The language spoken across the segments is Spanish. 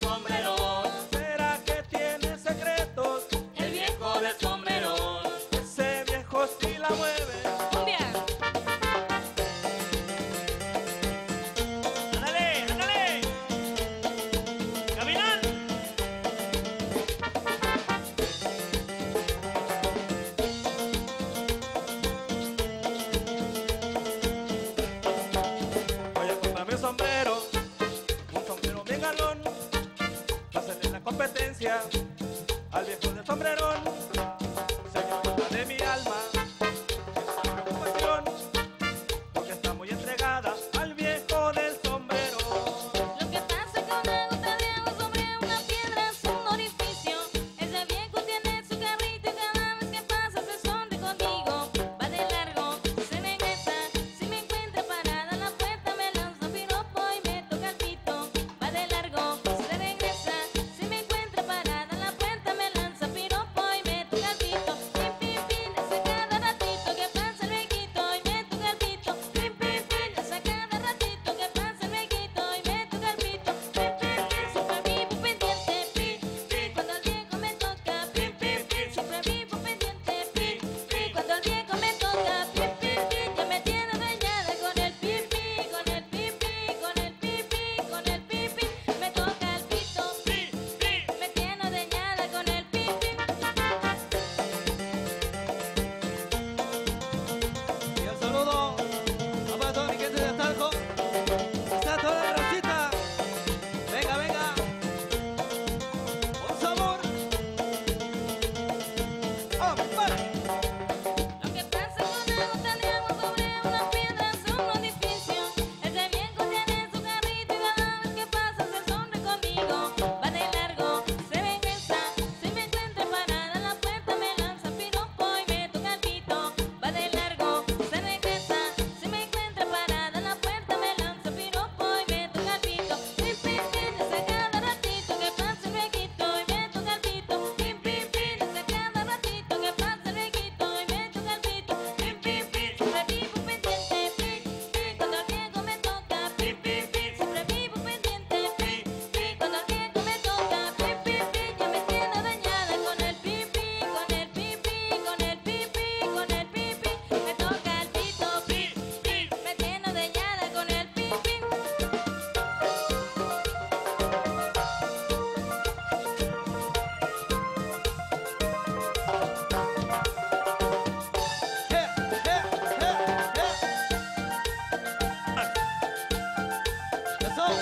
sombrerón. ¿Será que tiene secretos El viejo del sombrerón. ese viejo si la mueve? Cumbia. Ándale, ándale. Caminar. Voy a comprarme un sombrero bien galón, para hacerle la competencia al viejo del sombrerón. Señor, guarda de mi alma, esa preocupación, porque está muy entregada al viejo del sombrero. Lo que pasa es que una gota de agua sobre una piedra es un orificio. Ese viejo tiene su carrito y cada vez que pasa se sonríe conmigo. Va de largo, se regresa. Si me encuentra parada en la puerta me lanza un piropo y me toca el pito. Va de largo, se regresa. Si me encuentra parada en la puerta me lanza piropo y me toca el pito. Pim, pim, pim, ese cada ratito que pasa el viejito y me toca el pito. Pim, pim, pim, ese cada ratito que pasa el viejito y me toca el pito. Pim, pim, pim, siempre vivo pendiente. Pim, pim, cuando el viejo me toca. Pim, pim, pim, siempre vivo pendiente. Pim, pim, cuando el viejo me toca. Pim, pim, pim, ya me tiene dañada con el pim, pim, con el pim, pim, con el pim, pim, con el pim, pim. Me toca el pito. Pi, pi. Me tiene dañada con el pim, pim. Y un saludo a para toda mi gente de Talco. Está toda la racita. Venga, venga. Con sabor. ¡Para! Lo que pasa con una gota de agua sobre una piedra es un edificio. Ese viejo tiene su carrito y cada vez que pasa se sonríe conmigo. Va de largo, se regresa. Si me encuentra parada en la puerta me lanza piropo y me toca el pito. Va de largo, se regresa. Si me encuentra parada en la puerta me lanza piropo y me toca el pito. Pim, pim, pim, ese cada ratito que pasa el viejito y me toca el pito. Pim, pim, pim, ese cada ratito que pasa el viejito y me toca el pito. Pim, pim, pim, siempre vivo pendiente. Pim, pim, cuando el viejo me toca. Pim, pim, pim, siempre vivo pendiente. Pim, pim, cuando el viejo me toca. Pim, pim, pim, ya me tiene dañada con el pim, pim, con el pim, pim, con el pim, pim, con el pim, pim. Me toca el pito. Pim, pim, me tiene dañada con el pim, pim. Eso.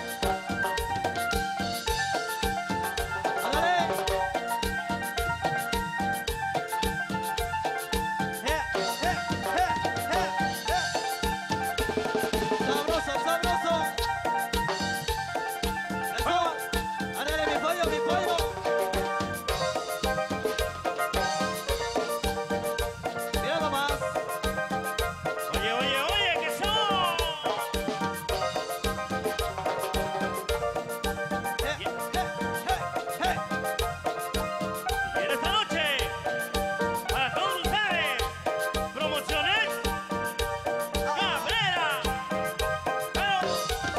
Ándale. Sabroso, sabroso. Eso. Ándale, mi pollo, mi pollo. Mira nomás. Oye, oye, oye, ¿qué son? Y en esta noche, para todos ustedes, promociones Cabrera. Pero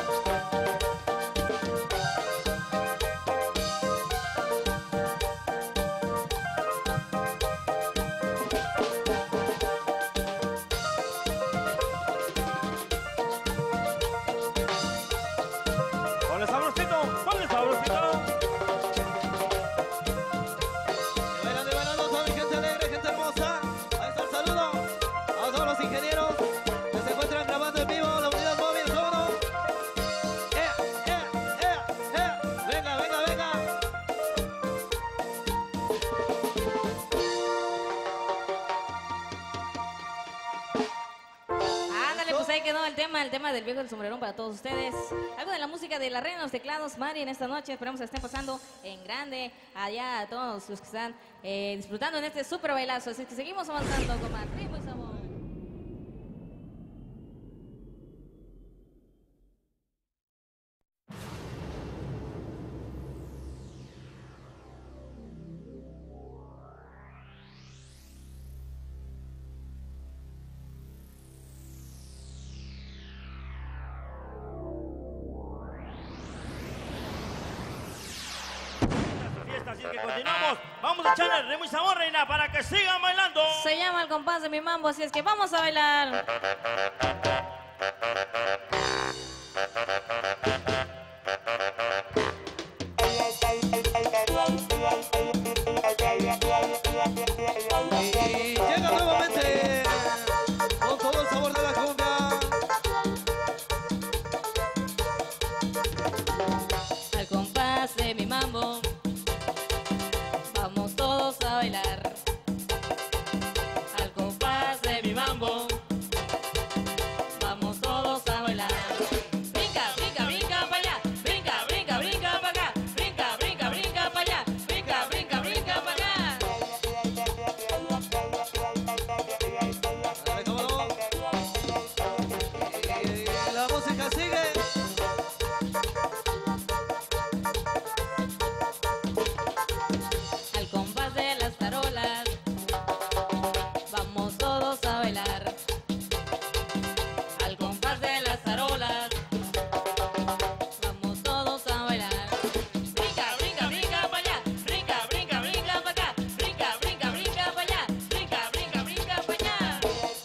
Ponle sabrosito, ponle sabrosito. Y bailando toda mi gente alegre, gente hermosa. Ahí está el saludo a todos los ingenieros que se encuentran grabando en vivo la unidad móvil, ¿cómo no? Venga, venga, venga. Ándale, pues ahí quedó el tema del viejo del sombrerón para todos ustedes. Algo de la música de la reina de los teclados, Mari, en esta noche. Esperamos que estén pasando en grande allá a todos los que están disfrutando en este súper bailazo. Así que seguimos avanzando con más ritmo y sabor. continuamos. Vamos a echarle ritmo y sabor, reina, para que sigan bailando. Se llama el compás de mi mambo, así es que vamos a bailar. Y llega nuevamente con todo el sabor de la cumbia. Al compás de mi mambo, vamos todos a bailar. Al compás de mi mambo, vamos todos a bailar. Brinca, brinca, brinca para allá. Brinca, brinca, brinca para acá. Brinca, brinca, brinca para allá. Brinca, brinca, brinca para acá. Ay, cómo no. Y la música sigue. Al compás de las tarolas, vamos todos a bailar. Al compás de las tarolas, vamos todos a bailar. Brinca, brinca, brinca para allá. Brinca, brinca, brinca para acá. Brinca, brinca, brinca para allá. Brinca, brinca, brinca para allá.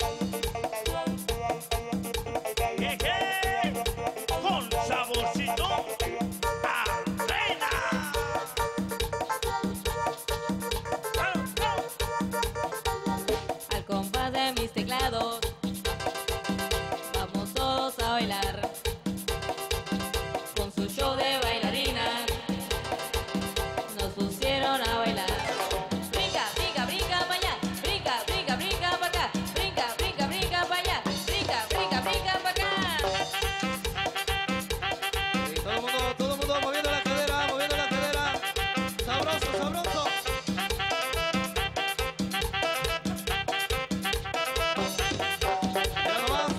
¿Qué? Con saborcito a reina. Al compás de mis teclados, vamos todos a bailar. Con su show de bailarinas, nos pusieron a bailar. Brinca, brinca, brinca para allá. Brinca, brinca, brinca para acá. Brinca, brinca, brinca para allá. Brinca, brinca, brinca para acá. Y todo el mundo moviendo la cadera, moviendo la cadera. Sabroso, sabroso. Mira nomás.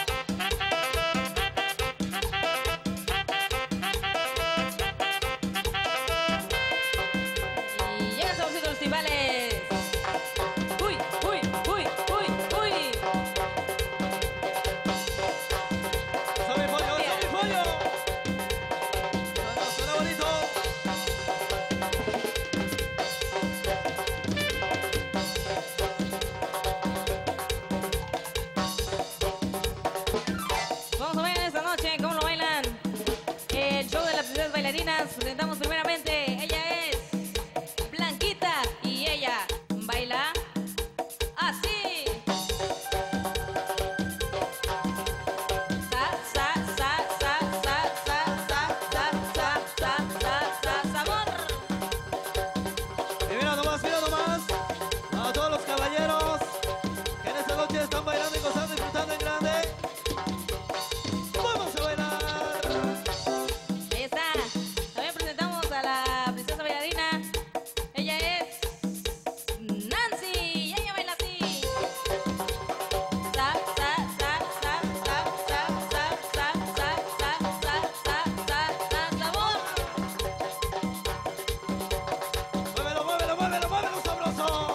Y llegan saborcitos los timbales. Uy, uy, uy, uy, uy. ¡Sabe pollo, sabe pollo! Suena bonito. Vamos a ver esta noche cómo lo bailan. El show de las princesas bailarinas. Presentamos primeramente. Ella es Blanquita y ella baila así. Sa, sa, sa, sa, sa, sa, sa, sa, sa, sa, sa, sa, sabor. Y mira nomás, a todos los caballeros que en esta noche están bailando y gozando, disfrutando en grande. ¡Vamos a bailar! Ahí está. También presentamos a la princesa bailarina. Ella es Nancy y ella baila así. Sa, sa, sa, sa, sa, sa, sa, sa, sa, sa, sa, sa, sa, sa, sabor. ¡Muévelo, muévelo, muévelo, muévelo, sabroso!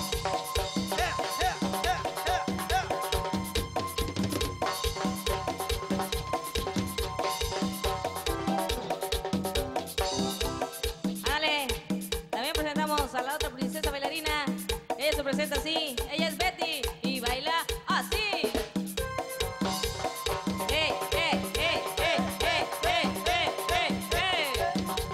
Ale, también presentamos a la otra princesa bailarina. Ella se presenta así. Ella es Betty y baila así. ¡Eh, eh, eh, eh, eh, eh, eh, eh, eh!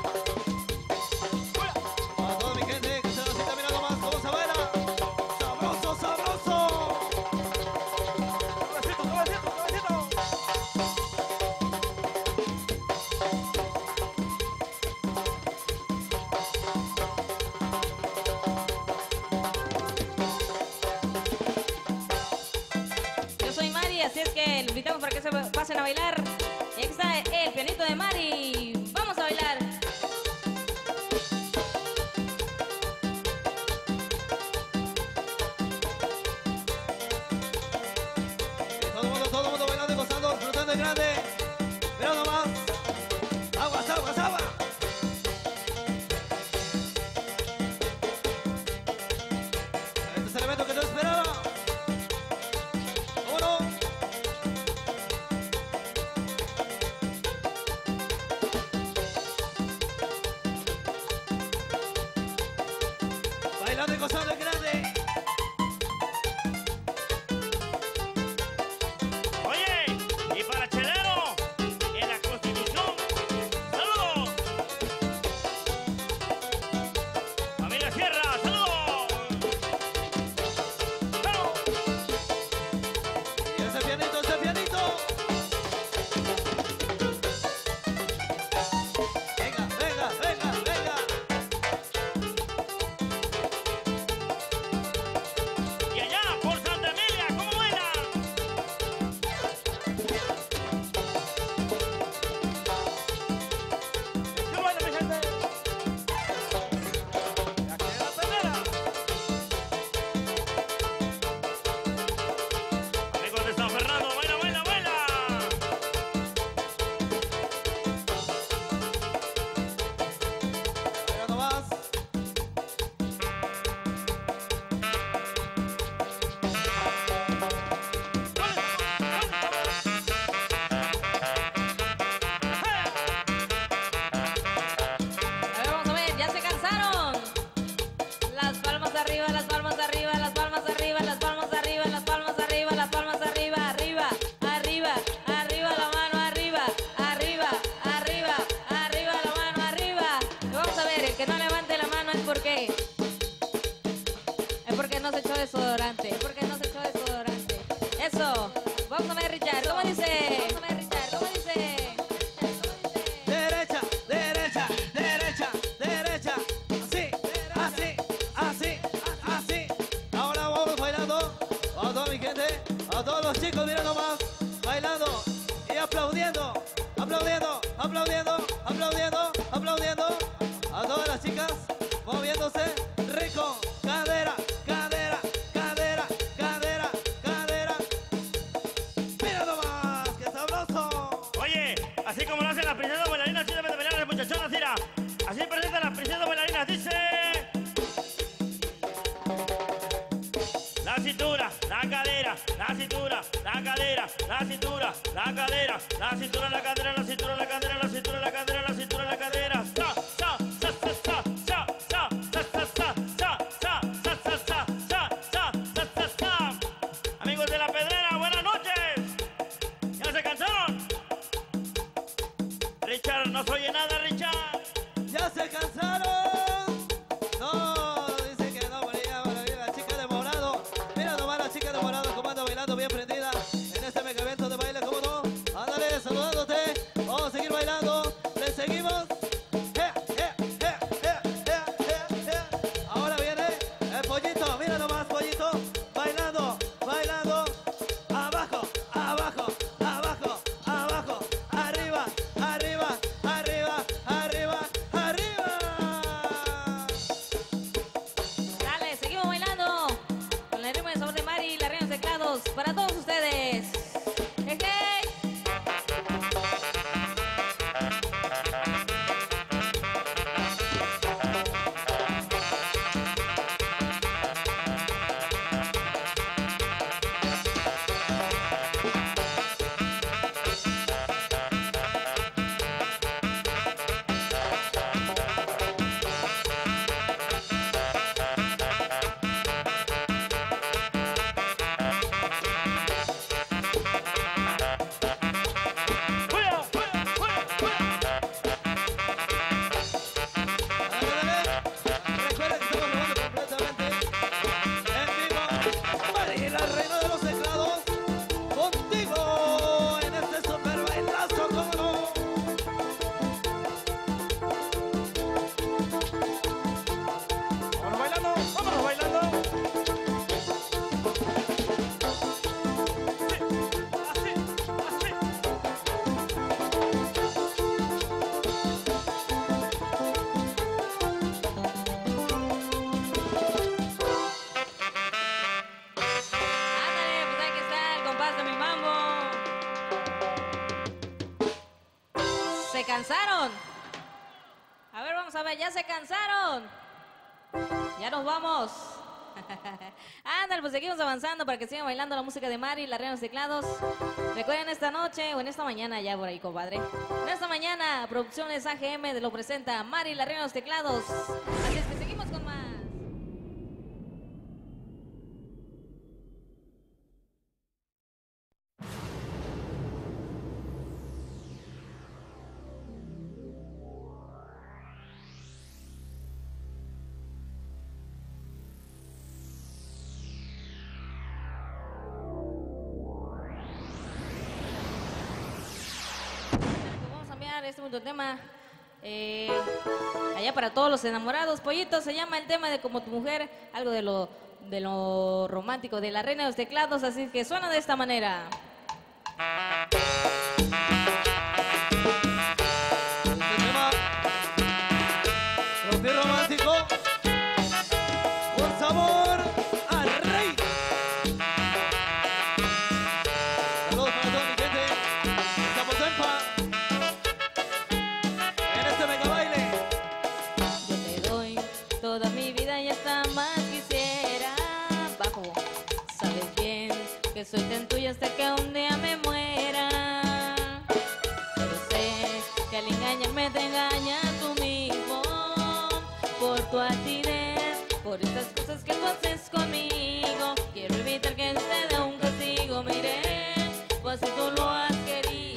A toda mi gente que se nos está mirando más, ¿cómo se baila? ¡Sabroso, sabroso! Suavecito, suavecito, suavecito. Yo soy Mari, así es que les invitamos para que se pasen a bailar. Y aquí está el pianito de Mari. ¡Vamos a bailar! Todo el mundo bailando y gozando, disfrutando en grande. Mira nomás. Aguas, aguas, aguas. Este es el evento que no esperaba. ¿Cómo no? bailando y gozando en grande. Oye, y para Chelero, en la Constitución, saludos. Familia Sierra, saludos. ¡Vamos! Y ese pianito, ese pianito. Venga, venga, venga, venga. Y allá, por Santa Emilia, ¿cómo baila? ¡Qué baila, mi gente! Y aquí en la pedrera. Amigos de San Fernando, baila, baila, baila. Venga nomás. A ver, vamos a ver, ya se cansaron. Las palmas arriba, las palmas arriba, las palmas arriba, las palmas arriba, las palmas arriba, las palmas arriba, arriba, arriba, arriba, la mano arriba, arriba, arriba, arriba, la mano arriba. Y vamos a ver, el que no levante la mano es porque no se echó desodorante, es porque no se echó desodorante. Eso. Vamos a ver, Richard, ¿cómo dice? Vamos a ver, Richard, ¿cómo dice? Derecha, derecha, derecha, derecha. Así, así, así, así. Ahora vamos bailando. A toda mi gente, a todos los chicos, mira nomás. Bailando y aplaudiendo, aplaudiendo, aplaudiendo, aplaudiendo, aplaudiendo. A todas las chicas moviéndose rico. Cadera, cadera, cadera, cadera, cadera. Mira nomás, qué sabroso. Oye, así como lo hacen las princesas bailarinas, así deben de bailar las muchachonas, mira. Así presentan las princesas bailarinas, dice. La cintura, la cadera, la cintura, la cadera, la cintura, la cadera, la cintura, la cadera, la cintura, la cadera, la cintura, la cadera, la cintura, la cadera. Sa, sa, sa, sa, sa, sa, sa, sa, sa, sa, sa, sa, sa, sa, sa, sa, sa, sa, sa, sa. Amigos de La Pedrera, buenas noches. ¿Ya se cansaron? Richard, no se oye nada, Richard. ¿Ya se cansaron? No, dice que no, la chica de morado. Mira nomás la chica de morado como anda bailando bien prendida en este mega evento de baile, ¿cómo no? Ándale, saludándote. Vamos a seguir bailando. ¿Le seguimos? Ahora viene el pollito. Mira nomás, pollito. Bailando, bailando. Abajo, abajo, abajo, abajo. Arriba, arriba, arriba, arriba, arriba. Dale, seguimos bailando con el ritmo de Sabor de Mari y la Reina de los Teclados para todos ustedes. Hey, hey. Recuerda que estamos grabando completamente en vivo. Mari, la reina de los teclados, contigo en este super bailazo, ¿cómo no? Vámonos bailando, vámonos bailando. Así, así. Ándale, pues ahí que está el compás de mi mambo. ¿Se cansaron? A ver, vamos a ver, ¿ya se cansaron? Ya nos vamos. Ándale, pues seguimos avanzando para que sigan bailando la música de Mari, la Reina de los Teclados. Recuerden esta noche o en esta mañana ya por ahí, compadre. En esta mañana, Producciones AGM lo presenta Mari, la Reina de los Teclados. Así es que seguimos con más. cantar este último tema. Allá para todos los enamorados, Pollito, se llama el tema de Como tu mujer, algo de lo romántico, de la reina de los teclados, así que suena de esta manera. Este tema, rompi romántico, con sabor al rey. Saludos para toda mi gente, estamos en este mega baile. Yo te doy toda mi vida y hasta más quisiera. Bajo, sabes bien que soy tan tuya hasta que un día me muera. Pero sé que al engañarme te engañas tú mismo. Por tu altivez, por estas cosas que tú haces conmigo. Quiero evitar que te dé un castigo, miré, pues si tú lo has querido.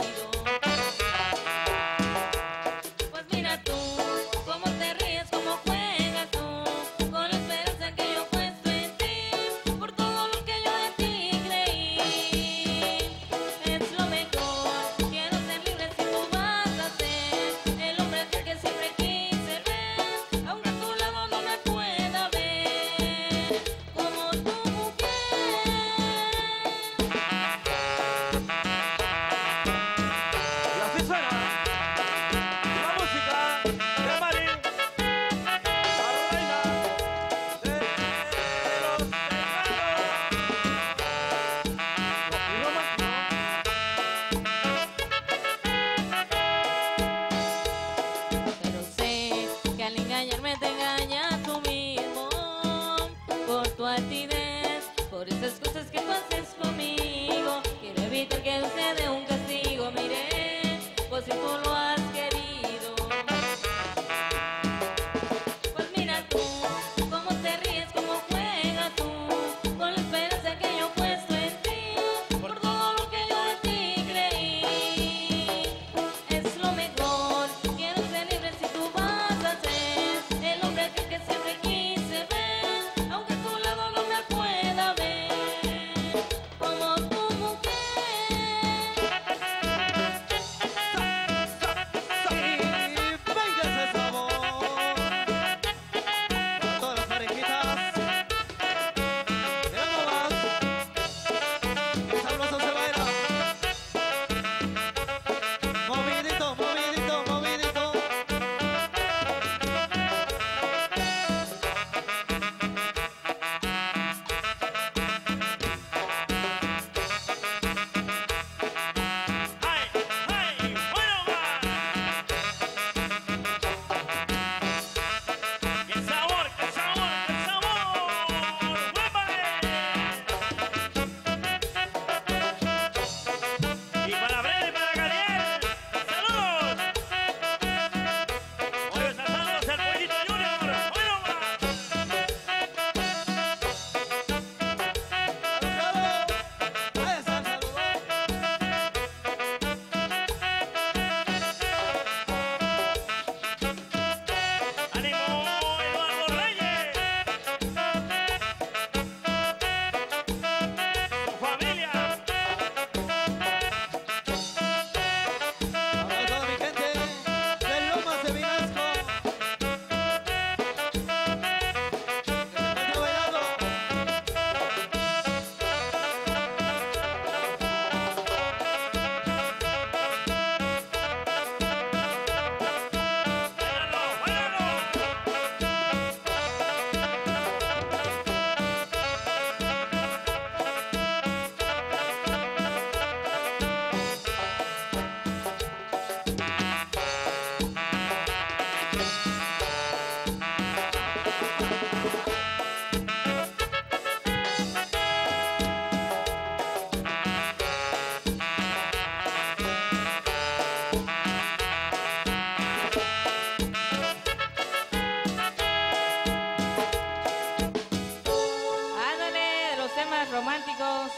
Pues mira tú, cómo te ríes, cómo juegas tú, con la esperanza que yo he puesto en ti, por todo lo que yo de ti creí. Es lo mejor, quiero ser libre si tú vas a ser el hombre aquel que siempre quise ver, aunque a tu lado no me pueda ver, como tu mujer. Y así suena la música de Mari, la reina de los teclados. Y romántico. Pero sé que al engañarme te engañas tú mismo, por tu altivez, por esas cosas que tú haces conmigo. Quiero evitar que usted dé un castigo, miré, pues si tú lo has querido. Pues mira tú, cómo te ríes, cómo juegas tú, con la esperanza que yo he puesto en ti, por todo lo que yo de ti creí. Es lo mejor, quiero ser libre si tú vas a ser el hombre aquel que siempre quise ver, aunque a tu lado no me pueda ver, como tu mujer. Y venga ese sabor para todas las parejitas. Mira nomás, qué sabroso se baila. Movidito, movidito, movidito. ¡Ay, ay! ¡Bueno, va! ¡Qué sabor, qué sabor, qué sabor! ¡Huépale! Y para Brenda y para Gabriel, ¡saludos! Hoy está saludos el Pollito Junior. ¡Bueno, va! Ahí está el saludo. ¡Ánimo, Eduardo Reyes! ¡Su familia! Vamos toda mi gente de Lomas de Vinasco. Que se encuentra bailando. ¡Báilalo, báilalo! Ándale, de los temas románticos.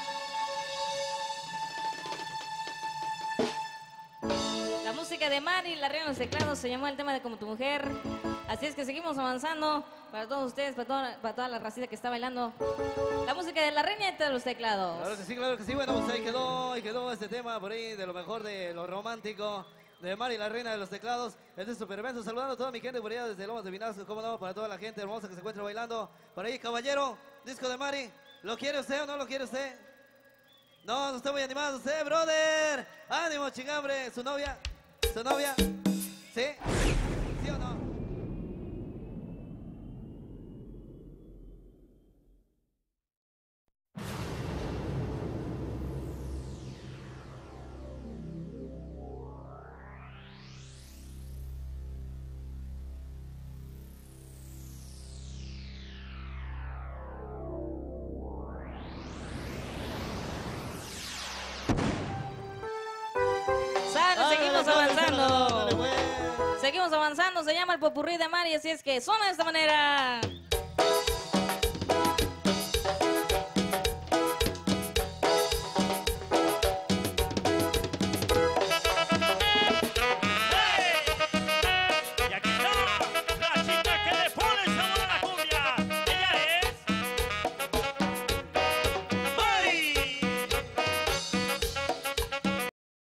La música de Mari, la reina de los teclados, se llamó el tema de Como tu mujer. Así es que seguimos avanzando para todos ustedes, para toda la racita que está bailando. La música de la reina de los teclados. Claro que sí, claro que sí. Bueno, pues ahí quedó este tema por ahí de lo mejor de lo romántico. de Mari, la reina de los teclados. Este es Super Evento, saludando a toda mi gente por allá desde Lomas de Vinasco, cómo no, para toda la gente hermosa que se encuentra bailando. Por ahí, caballero, disco de Mari. ¿Lo quiere usted o no lo quiere usted? No, no está muy animado usted, brother. Ánimo, chingambre. ¿Su novia? ¿Su novia? ¿Sí? ¿Sí o no? Seguimos Dale, avanzando. dale, pues. Seguimos avanzando, se llama el popurrí de Mari, así es que suena de esta manera.